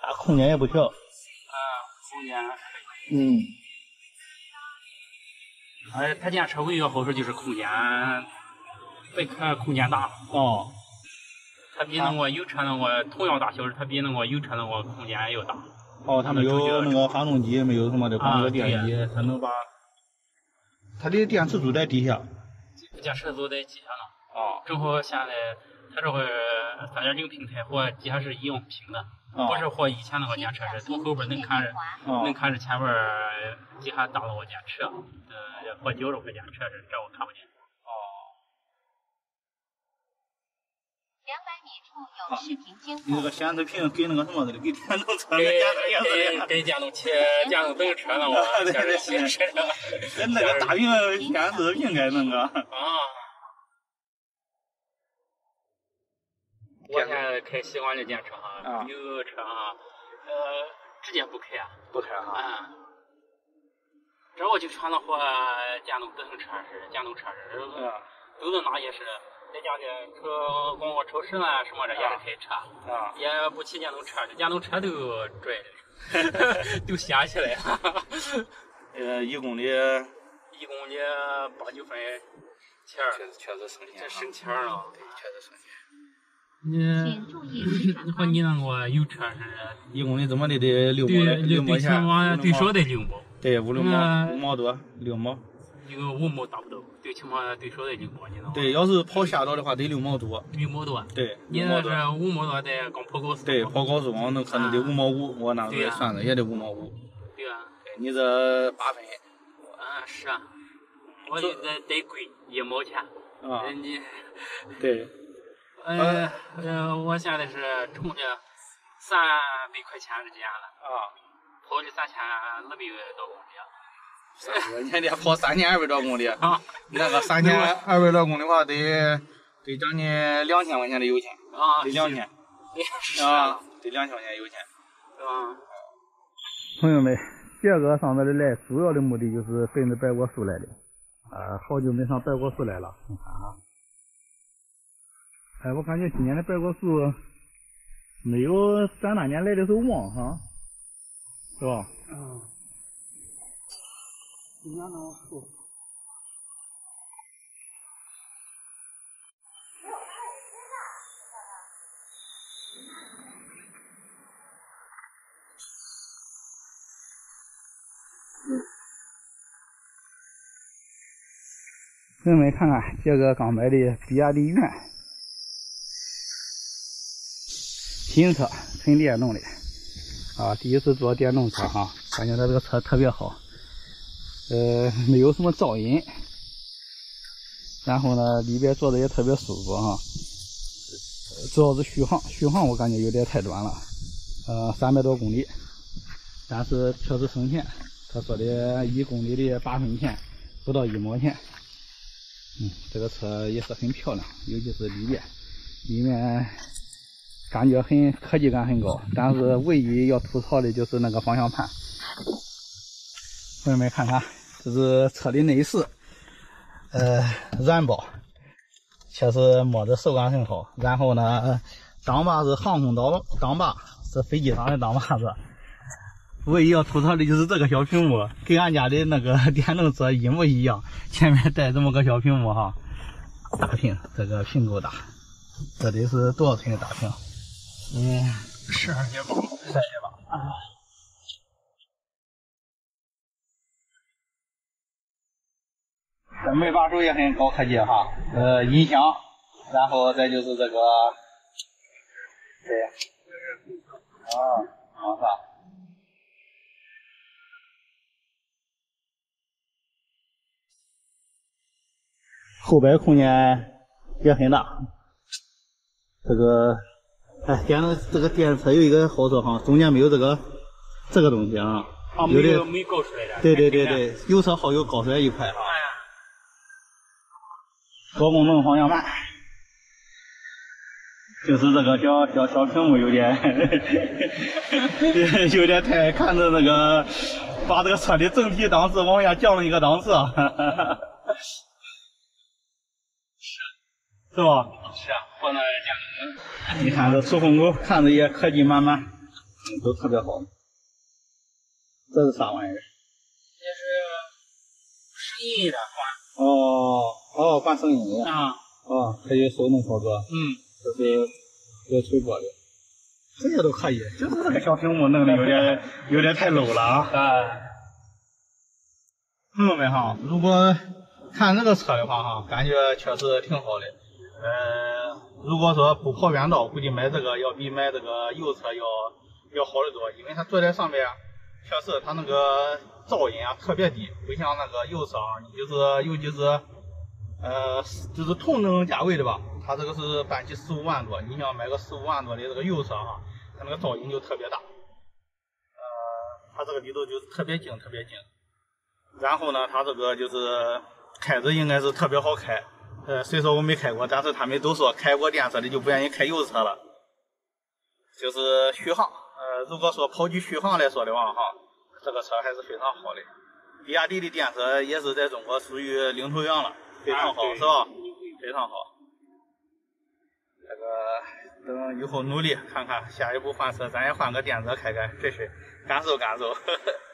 它空间也不小。 空间可以。 它电车唯一的好处就是空间大。 哦。 它比那个油车那个同样大小，它比那个油车那个空间要大。 哦，它没有那个发动机，没有什么的，光有电机，它能把。它的电池组在地下。 电池组在地下呢。哦。正好现在它这回3.0平台和底下是一样平的，不是和以前那个电车是从后边能看着前面底下大那个电池，和脚着和电池是这我看不见。 200米处有视频监控。 你这个显示屏跟那个什么似的，跟电动车跟电动等车那个显示屏， 跟那个大屏显示屏该那个。 我现在开习惯的电车哈，有车哈，直接不开。 不开哈。 这我就全都和电动自行车似的，电动车似的，走到哪也是。在家里逛逛超市啦什么的也是开车，也不骑电动车，电动车都拽的，都掀起来了。 1公里 8、9分钱， 确实省钱， 省钱了。 对，确实省钱。 你和你那个油车是 1公里怎么的得6毛钱， 最少得6毛。 对，5毛多，6毛。 这个5毛达不到，最起码最少得6毛，你知道吗？ 对，要是跑下道的话得6毛多。 6毛多。 对， 你那是5毛多在刚跑高速。 对，跑高速光能可能得5毛5，我那时候算的也得5毛5。 对啊。 对，你这8分。 是啊。我就得贵1毛钱。你。 对。 我现在是充的300块钱之间了。跑的3200多公里。 你还得跑3200多公里那个3200多公里的话，得将近2000块钱的油钱得2000得2000块钱油钱朋友们，这个上这里来主要的目的就是奔着白果树来的好久没上白果树来了，你看啊，我感觉今年的白果树没有咱那年来的时候旺哈，是吧？今年那个树，朋友们看看这个刚买的比亚迪元新车，纯电动的第一次坐电动车哈，感觉它这个车特别好。没有什么噪音，然后呢，里边坐的也特别舒服哈。主要是续航我感觉有点太短了，300多公里，但是确实省钱。他说的1公里的8分钱，不到1毛钱。这个车也是很漂亮，尤其是里面感觉科技感很高，但是唯一要吐槽的就是那个方向盘。朋友们看看。这是车的内饰，软包，确实摸着手感很好。然后呢，挡把是航空挡把，是飞机上的挡把子。唯一要吐槽的就是这个小屏幕，跟俺家的那个电动车一模一样，前面带这么个小屏幕哈，大屏，这个屏够大，这得是多少寸的大屏？12.8门把手也很高科技哈，音响，然后再就是这个，对，往上，后排空间也很大。这个，这个电车有一个好处哈，中间没有这个东西啊， 没高出来的。 对，有车好有高出来一块啊。多功能方向盘，就是这个小屏幕有点太看着那个，把这个车的整体档次往下降了一个档次是吧？ 是啊，放那电动。 你看这出风口看着也科技满满， 都特别好。这是啥玩意儿？ 这是声音的换。 换声音的啊。 可以手动操作。这是要吹过的，这些都可以，就是这个小屏幕弄的有点太 low 了啊。朋友们哈，如果看这个车的话哈，感觉确实挺好的。如果说不跑远道，估计买这个要比买这个油车要好得多，因为它坐在上面，确实它那个噪音啊特别低，不像那个油车啊，尤其是就是同等价位的吧，它这个是半期15万多，你想买个15万多的这个油车哈，它那个噪音就特别大。它这个里头就是特别静。然后呢，它这个就是开着应该是特别好开。虽说我没开过，但是他们都说开过电车的就不愿意开油车了。就是续航，如果说跑去续航来说的话哈，这个车还是非常好的。比亚迪的电车也是在中国属于领头羊了，非常好，是吧？非常好。这个等以后努力看看，下一步换车咱也换个电车开开，试试感受。